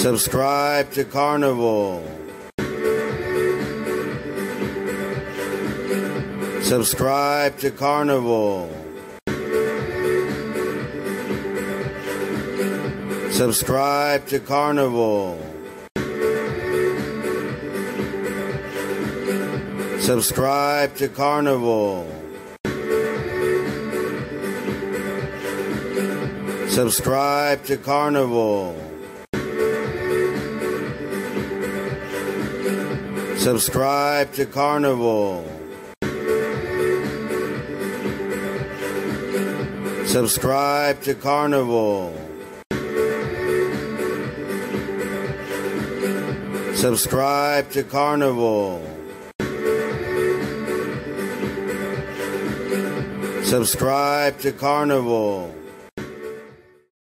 Subscribe to Carnival. Subscribe to Carnival. Subscribe to Carnival. Subscribe to Carnival. Subscribe to Carnival. Subscribe to Carnival. Subscribe to Carnival. Subscribe to Carnival. Subscribe to Carnival.